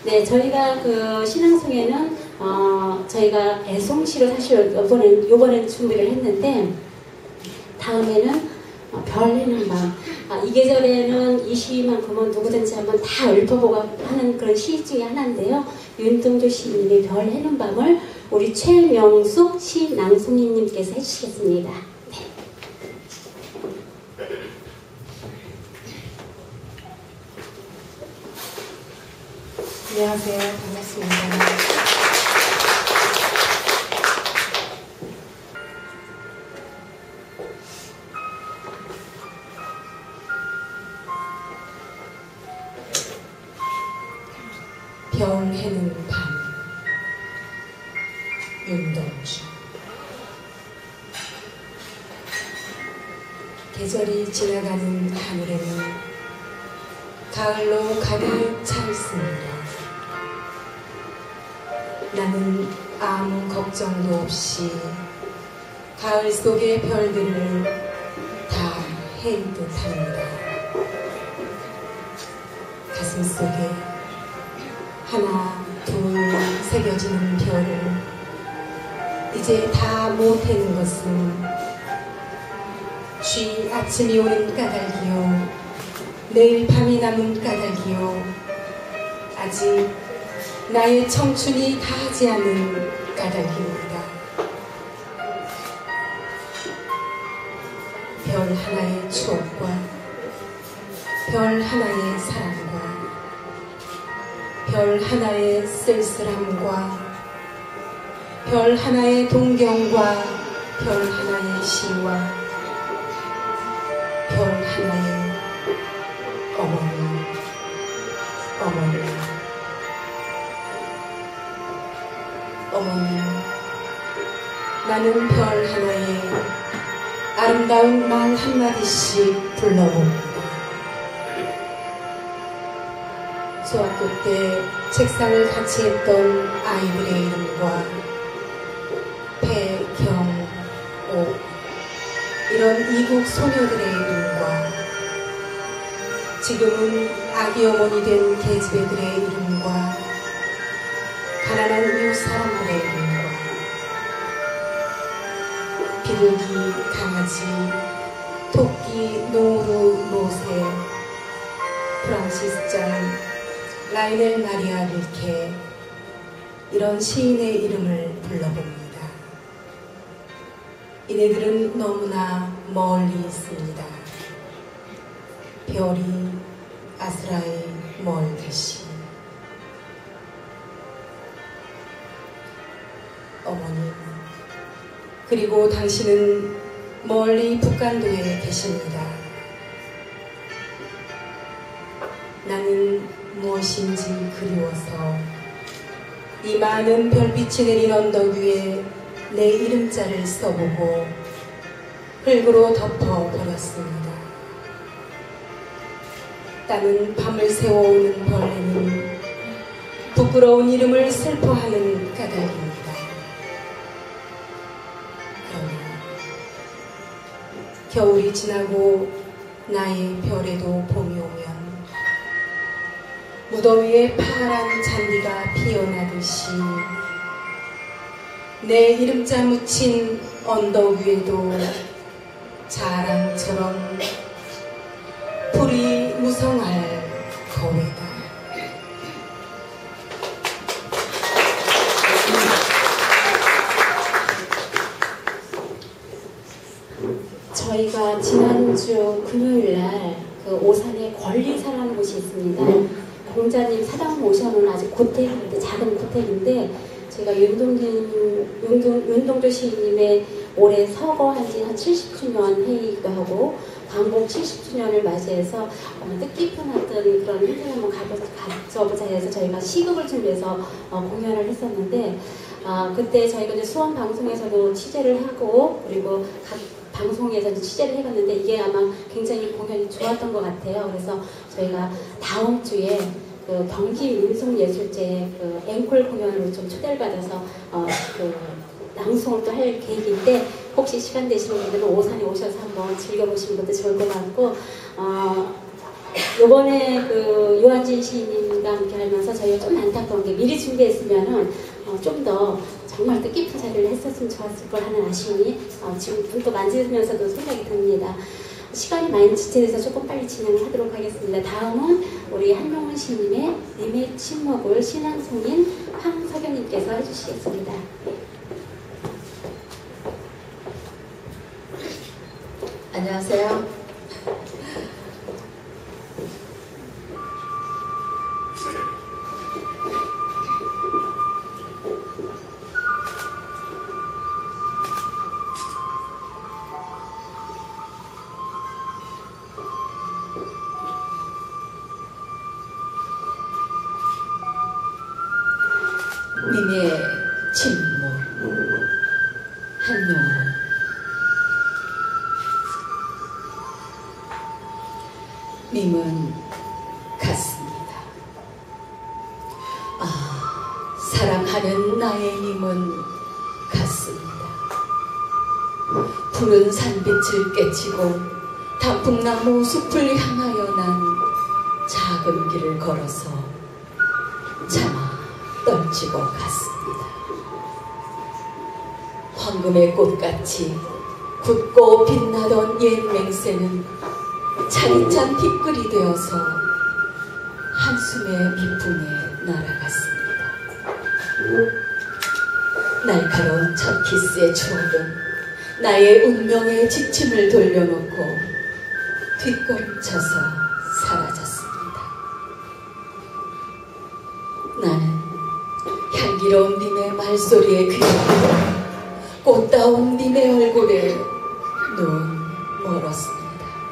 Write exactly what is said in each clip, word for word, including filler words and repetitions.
네, 저희가 그 신앙송에는 어, 저희가 애송시로 사실 요번엔, 요번엔 준비를 했는데 다음에는 어, 별 해는 밤. 아, 이 계절에는 이 시만큼은 누구든지 한번 다 읊어보고 하는 그런 시 중에 하나인데요. 윤동조 시인님의 별 해는 밤을 우리 최명숙 시낭송인님께서 해주시겠습니다. 네. 안녕하세요. 반갑습니다. 별 해는 밤, 윤동주. 계절이 지나가는 하늘에는 가을로 가득 차 있습니다. 나는 아무 걱정도 없이 가을 속의 별들을 다 헤일 듯합니다. 가슴 속에 하나, 둘 새겨지는 별을 이제 다 못 해는 것은 쉬 아침이 오는 까닭이요, 내일 밤이 남은 까닭이요, 아직 나의 청춘이 다하지 않은 까닭입니다. 별 하나의 추억과 별 하나의 사랑과 별 하나의 쓸쓸함과 별 하나의 동경과 별 하나의 시와 별 하나의 어머니, 어머니, 어머니. 나는 별 하나에 아름다운 말 한마디씩 불러봅니다. 중학교 때 책상을 같이 했던 아이들의 이름과 배, 경, 옥, 이런 이국 소녀들의 이름과 지금은 아기 어머니 된 계집애들의 이름과 가난한 이웃 사람들의 이름과 비둘기, 강아지, 토끼, 노루, 노새, 프란시스 잔, 라이넬 마리아 릴케, 이런 시인의 이름을 불러봅니다. 이네들은 너무나 멀리 있습니다. 별이 아스라에 멀듯이. 어머님, 그리고 당신은 멀리 북간도에 계십니다. 나는 무엇인지 그리워서 이 많은 별빛이 내린 언덕 위에 내 이름자를 써보고 흙으로 덮어버렸습니다. 나는 밤을 새워오는 벌레는 부끄러운 이름을 슬퍼하는 까닭입니다. 그러나 겨울이 지나고 나의 별에도 봄이 오면 무더위에 파란 잔디가 피어나듯이 내 이름자 묻힌 언덕 위에도 자랑처럼 풀이 무성할 거외다. 저희가 지난주 금요일날 그 오산에 권리사라는 곳이 있습니다. 공자님 사당 모셔놓은 아주 고택인데, 작은 고택인데, 제가 윤동진, 윤동, 윤동조 시인님의 올해 서거한 지 한 칠십 주년 회의이기도 하고, 광복 칠십 주년을 맞이해서 어, 뜻깊은 어떤 그런 행사를 한번 가져보자 해서 저희가 시극을 준비해서 어, 공연을 했었는데, 어, 그때 저희가 이제 수원 방송에서도 취재를 하고, 그리고 각 방송에서 취재를 해봤는데 이게 아마 굉장히 공연이 좋았던 것 같아요. 그래서 저희가 다음 주에 그 경기 민속예술제 그 앵콜 공연으로 좀 초대를 받아서 어, 그 낭송을 또 할 계획인데, 혹시 시간 되시는 분들은 오산에 오셔서 한번 즐겨보시는 것도 좋을 것 같고, 어, 요번에 그 유한진 시인님과 함께 하면서 저희가 좀 안타까운 게 미리 준비했으면은 어, 좀 더 정말 뜻깊은 자리를 했었으면 좋았을 걸 하는 아쉬움이 어, 지금 또 만지면서도 생각이 듭니다. 시간이 많이 지체돼서 조금 빨리 진행을 하도록 하겠습니다. 다음은 우리 한명훈 시인님의 님의 침묵을 신앙송인 황석영님께서 해주시겠습니다. 안녕하세요. 님의 침묵. 한명훈. 님은 같습니다. 아, 사랑하는 나의 님은 같습니다. 푸른 산빛을 깨치고 단풍나무 숲을 향하여 난 작은 길을 걸어서 차마 떨치고 갔습니다. 황금의 꽃같이 굳고 빛나던 옛 맹세는 차디찬 티끌이 되어서 한숨의 미풍에 날아갔습니다. 날카로운 첫 키스의 추억은 나의 운명의 지침을 돌려놓고 뒷걸음쳐서 사라졌습니다. 나는 향기로운 님의 말소리에 귀엽고 꽃다운 님의 얼굴에 눈 멀었습니다.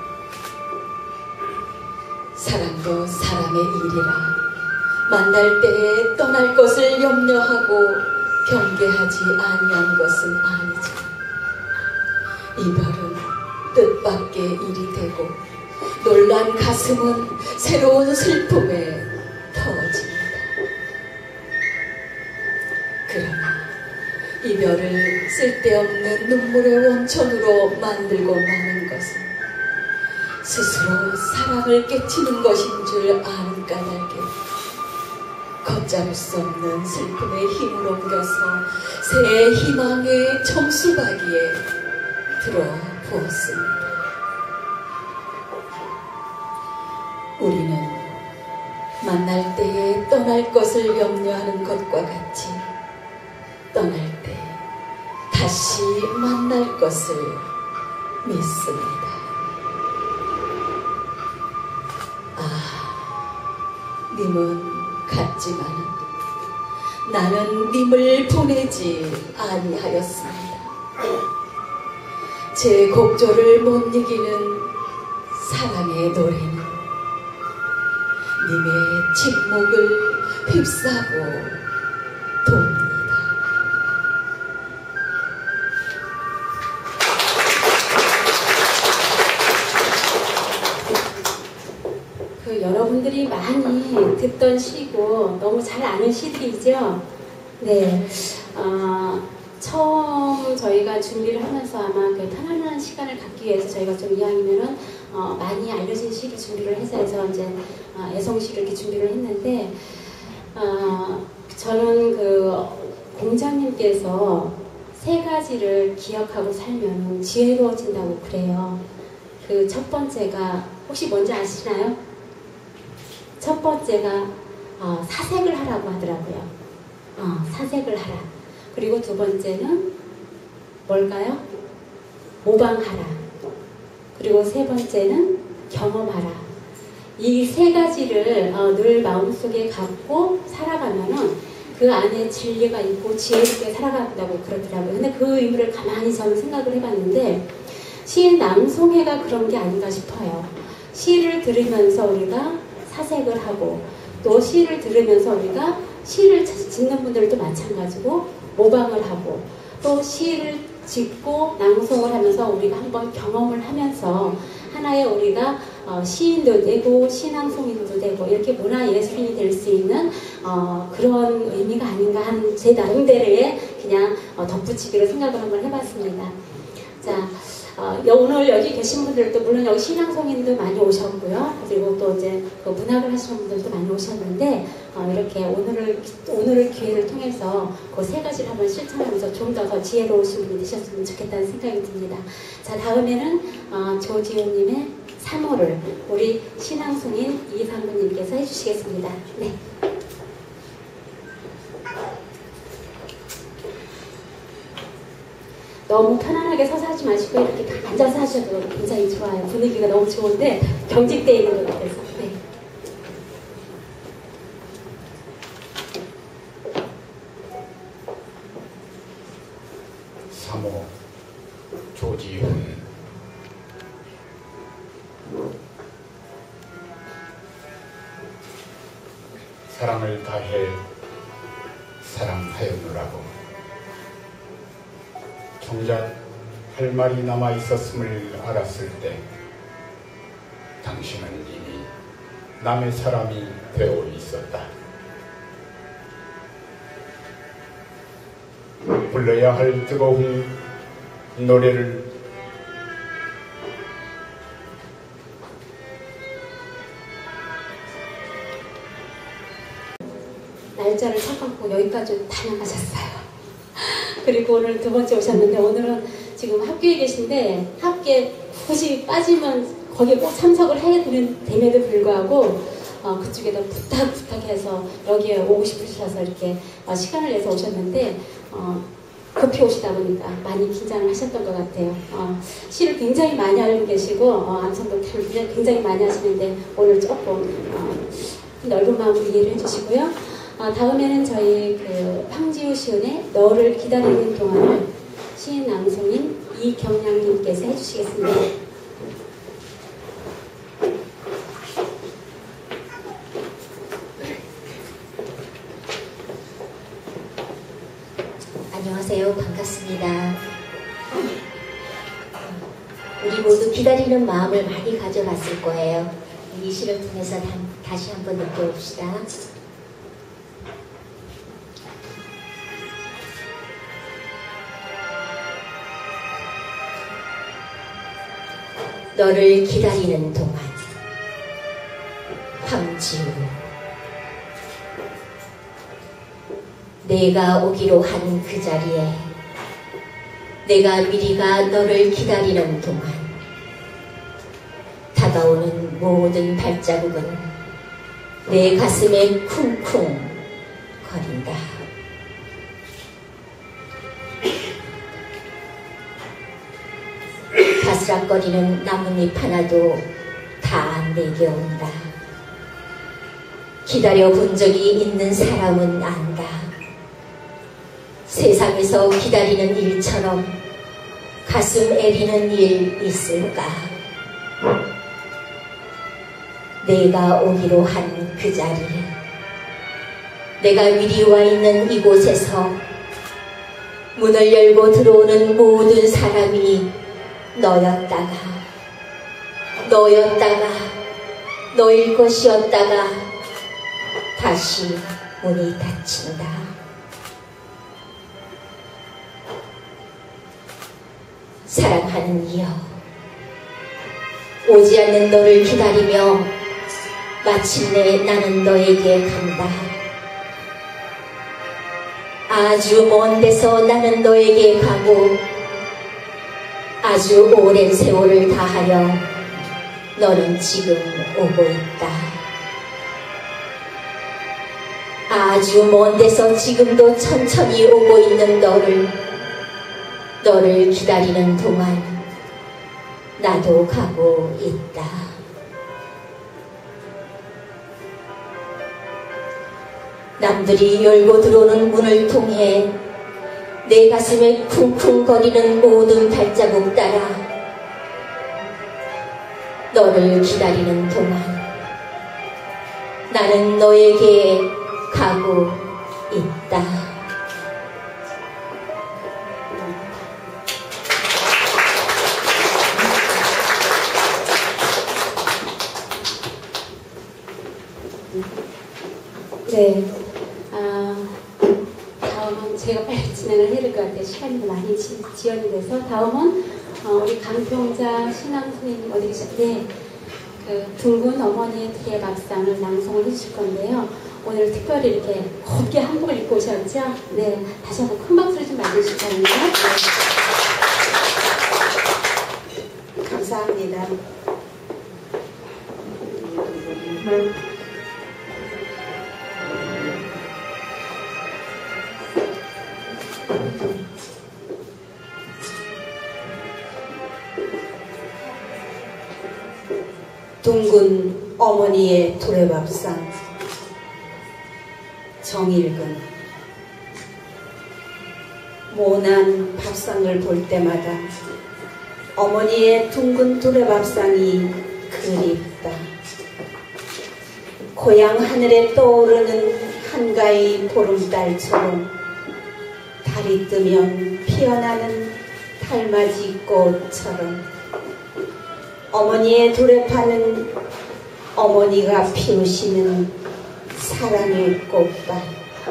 사랑도 사람의 일이라 만날 때에 떠날 것을 염려하고 경계하지 아니한 것은 아니지만 이별은 뜻밖의 일이 되고 놀란 가슴은 새로운 슬픔에 터집니다. 그러나 이별을 쓸데없는 눈물의 원천으로 만들고 마는 것은 스스로 사랑을 깨치는 것인 줄 아는 까닭에 걷잡을 수 없는 슬픔의 힘을 옮겨서 새 희망의 정수박이에 들어 부었습니다. 우리는 만날 때에 떠날 것을 염려하는 것과 같이 떠날 때 다시 만날 것을 믿습니다. 아, 님은 같지만은 나는 님을 보내지 아니하였습니다. 제 곡조를 못 이기는 사랑의 노래는 님의 침묵을 휩싸고 돕니다. 그 여러분들이 많이 듣던 시고 너무 잘 아는 시들이죠. 네, 어, 처음 저희가 준비를 하면서 아마 그 편안한 시간을 갖기 위해서 저희가 좀 이왕이면은 어, 많이 알려진 시를 준비를 해서 해서 이제 어, 애송시를 이렇게 준비를 했는데 어, 저는 그 공자님께서 세 가지를 기억하고 살면 지혜로워진다고 그래요. 그 첫 번째가 혹시 뭔지 아시나요? 첫 번째가 어, 사색을 하라고 하더라고요. 어, 사색을 하라. 그리고 두 번째는 뭘까요? 모방하라. 그리고 세 번째는 경험하라. 이 세 가지를 어, 늘 마음속에 갖고 살아가면은 그 안에 진리가 있고 지혜롭게 살아간다고 그러더라고요. 근데 그 의미를 가만히 저는 생각을 해봤는데 시의 낭송회가 그런 게 아닌가 싶어요. 시를 들으면서 우리가 사색을 하고 또 시를 들으면서 우리가 시를 짓는 분들도 마찬가지고 모방을 하고 또 시를 짓고 낭송을 하면서 우리가 한번 경험을 하면서 하나의 우리가 어, 시인도 되고 신앙송인도 되고 이렇게 문화예술인이 될 수 있는 어, 그런 의미가 아닌가 하는 제 나름대로의 그냥 어, 덧붙이기로 생각을 한번 해봤습니다. 자, 어, 오늘 여기 계신 분들도 물론 여기 신앙송인도 많이 오셨고요. 그리고 또 이제 그 문학을 하시는 분들도 많이 오셨는데 어, 이렇게 오늘을 오늘을 기회를 통해서 그 세 가지를 한번 실천하면서 좀 더 더 지혜로우신 분이 되셨으면 좋겠다는 생각이 듭니다. 자, 다음에는 어, 조지훈님의 삼 호를 우리 신앙송인 이상부님께서 해주시겠습니다. 네. 너무 편안하게 서서 하지 마시고 이렇게 앉아서 하셔도 굉장히 좋아요. 분위기가 너무 좋은데 경직되어 있는 것 같아서. 네. 삼 호 조지훈. 사랑을 다해 사랑하였노라고. 정작 할 말이 남아 있었음을 알았을 때 당신은 이미 남의 사람이 되어 있었다. 불러야 할 뜨거운 노래를 날짜를 착각하고 여기까지 다녀가셨어요. 그리고 오늘 두 번째 오셨는데 오늘은 지금 학교에 계신데 학교에 굳이 빠지면 거기에 꼭 참석을 해야 되는, 됨에도 불구하고 어, 그쪽에다 부탁 부탁해서 여기에 오고 싶으셔서 이렇게 어, 시간을 내서 오셨는데 어, 급히 오시다 보니까 많이 긴장을 하셨던 것 같아요. 어, 시를 굉장히 많이 알고 계시고 어, 암송도 굉장히 많이 하시는데 오늘 조금 어, 넓은 마음으로 이해를 해주시고요. 어, 다음에는 저희 그 황지우 시은의 너를 기다리는 동안을 시인 낭송인 이경량님께서 해주시겠습니다. 안녕하세요. 반갑습니다. 우리 모두 기다리는 마음을 많이 가져봤을 거예요. 이 시를 통해서 다, 다시 한번 느껴봅시다. 너를 기다리는 동안. 황지우. 내가 오기로 한 그 자리에 내가 미리가 너를 기다리는 동안 다가오는 모든 발자국은 내 가슴에 쿵쿵 거린다. 바스락거리는 나뭇잎 하나도 다 내게 온다. 기다려 본 적이 있는 사람은 안다. 세상에서 기다리는 일처럼 가슴 애리는 일 있을까? 내가 오기로 한 그 자리에 내가 미리 와 있는 이곳에서 문을 열고 들어오는 모든 사람이 너였다가 너였다가 너일 것이었다가 다시 문이 닫힌다. 사랑하는 이여, 오지 않는 너를 기다리며 마침내 나는 너에게 간다. 아주 먼 데서 나는 너에게 가고 아주 오랜 세월을 다하여 너는 지금 오고 있다. 아주 먼 데서 지금도 천천히 오고 있는 너를 너를 기다리는 동안 나도 가고 있다. 남들이 열고 들어오는 문을 통해 내 가슴에 쿵쿵거리는 모든 발자국 따라 너를 기다리는 동안 나는 너에게 가고 있다. 네. 아, 다음은 제가 빨리 진행을 해야 될 것 같아요. 시간이 많이 지, 지연이 돼서 다음은 어, 우리 강평자 신앙 선생님 어디 계세요? 네. 그 둥근 어머니의 뒤의 밥상을 낭송을 해주실 건데요. 오늘 특별히 이렇게 곱게 한복을 입고 오셨죠? 네. 다시 한번 큰 박수를 좀 맞으실 거예요. 네. 감사합니다. 둥근 어머니의 도래밥상. 정일근. 모난 밥상을 볼 때마다 어머니의 둥근 도래밥상이 그립다. 고향 하늘에 떠오르는 한가위 보름달처럼 달이 뜨면 피어나는 달맞이 꽃처럼 어머니의 도래파는 어머니가 피우시는 사랑의 꽃밭.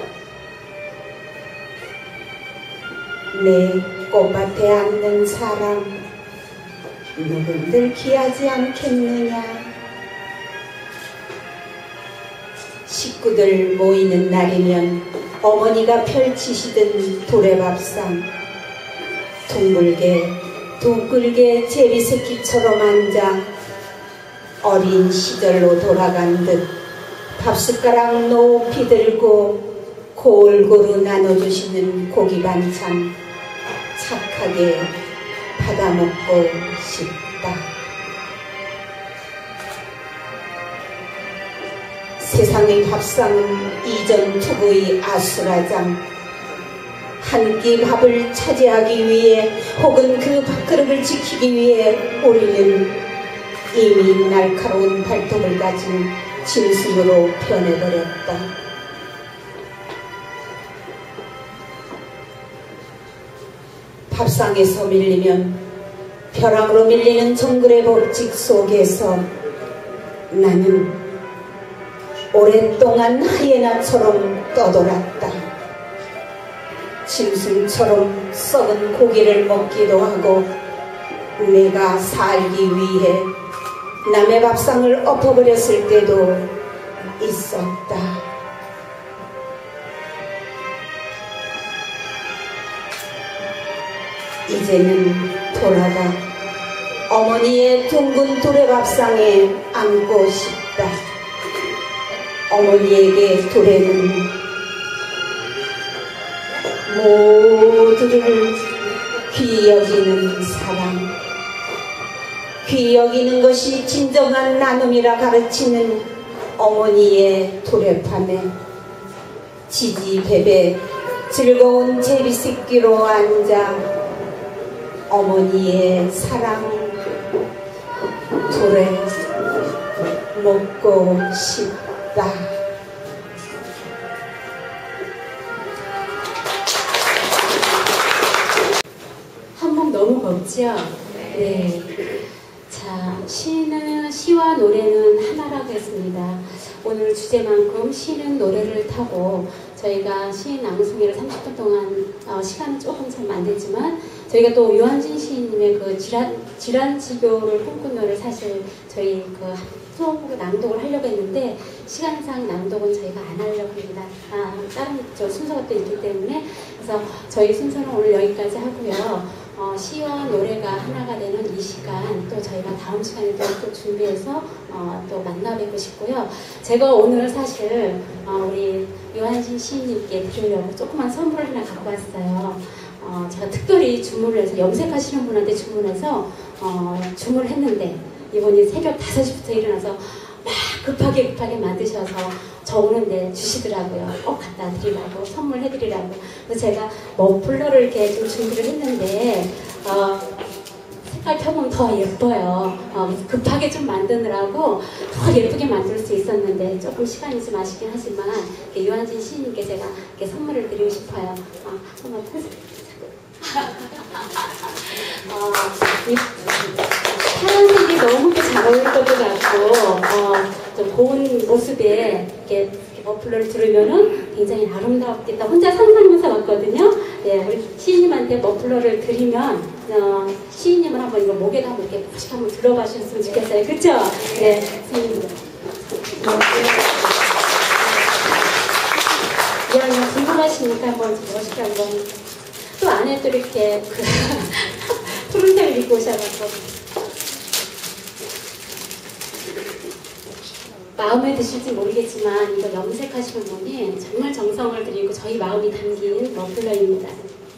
내 꽃밭에 앉는 사람 누군들 귀하지 않겠느냐. 식구들 모이는 날이면 어머니가 펼치시던 도래밥상. 둥글게 둥글게 제비새끼처럼 앉아 어린 시절로 돌아간 듯 밥숟가락 높이 들고 골고루 나눠주시는 고기 반찬 착하게 받아먹고 싶다. 세상의 밥상은 이전 투구의 아수라장. 한 끼 밥을 차지하기 위해 혹은 그 밥그릇을 지키기 위해 우리는 이미 날카로운 발톱을 가진 짐승으로 변해버렸다. 밥상에서 밀리면 벼랑으로 밀리는 정글의 법칙 속에서 나는 오랫동안 하이에나처럼 떠돌았다. 짐승처럼 썩은 고기를 먹기도 하고 내가 살기 위해 남의 밥상을 엎어버렸을 때도 있었다. 이제는 돌아가 어머니의 둥근 도래밥상에 앉고 싶다. 어머니에게 도래는 모두를 귀히 여기는 사랑, 귀히 여기는 것이 진정한 나눔이라 가르치는 어머니의 도래판에 지지배배 즐거운 제비새끼로 앉아 어머니의 사랑 도래 먹고 싶다. 한복 너무 곱죠? 네. 자, 시는, 시와 노래는 하나라고 했습니다. 오늘 주제만큼 시는 노래를 타고 저희가 시 낭송회를 삼십 분 동안 어, 시간은 조금 잘 안 됐지만 저희가 또 유한진 시인님의 그 질환, 질환치료를 꿈꾸며를 사실 저희 그 수업으로 낭독을 하려고 했는데 시간상 낭독은 저희가 안 하려고 합니다. 아, 다른 저 순서가 또 있기 때문에 그래서 저희 순서는 오늘 여기까지 하고요. 어, 시와 노래가 하나가 되는 이 시간 또 저희가 다음 시간에도 또 준비해서 어, 또 만나 뵙고 싶고요. 제가 오늘 사실 어, 우리 유한진 시인님께 드리려고 조그만 선물을 하나 갖고 왔어요. 어, 제가 특별히 주문을 해서 염색하시는 분한테 주문해서 어, 주문을 했는데 이분이 새벽 다섯 시부터 일어나서 막 급하게 급하게 만드셔서 저 오는데 주시더라고요. 꼭 갖다 드리라고, 선물해드리라고. 그래서 제가 머플러를 이렇게 좀 준비를 했는데 어, 색깔 펴보면 더 예뻐요. 어, 급하게 좀 만드느라고 더 예쁘게 만들 수 있었는데 조금 시간이 좀 아쉽긴 하지만 유한진 시인님께 제가 이렇게 선물을 드리고 싶어요. 어, 한번 펴주세요. 어, 이 파란색이 너무 잘 어울릴 것도 같고 어, 좀 고운 모습에 이렇게, 이렇게 머플러를 들으면은 굉장히 아름답겠다 혼자 상상하면서 왔거든요. 네, 우리 시인님한테 머플러를 드리면 어, 시인님은 한번 이거 목에다 한번 이렇게 푹 한번 들어봐주셨으면 좋겠어요. 그렇죠? 네, 선생님. 야, 이거 궁금하시니까 한번 멋있게 한번 또 안에 또 이렇게 그 푸른색을 입고 오셔가지고 마음에 드실지 모르겠지만 이거 염색하시는 분이 정말 정성을 들이고 저희 마음이 담긴 머플러입니다.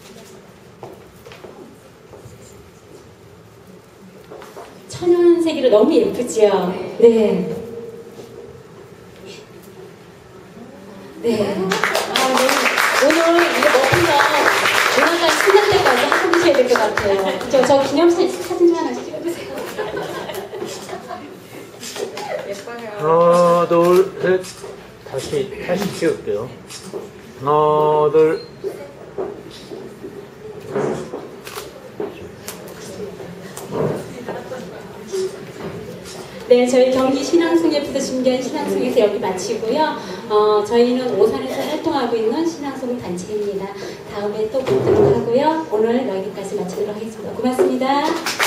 천연색이로 너무 예쁘죠? 네. 네. 아, 네. 오늘 이거 머플러 조만간 신날 때까지 하고 계셔야 될 것 같아요. 저, 저 기념사진 사진 하나씩 찍어주세요. 하나, 둘, 셋. 다시, 다시 찍을게요. 하나, 둘. 네, 저희 경기 신앙송에서 준비한 신앙송에서 여기 마치고요. 어, 저희는 오산에서 활동하고 있는 신앙송 단체입니다. 다음에 또 뵙도록 하고요. 오늘 여기까지 마치도록 하겠습니다. 고맙습니다.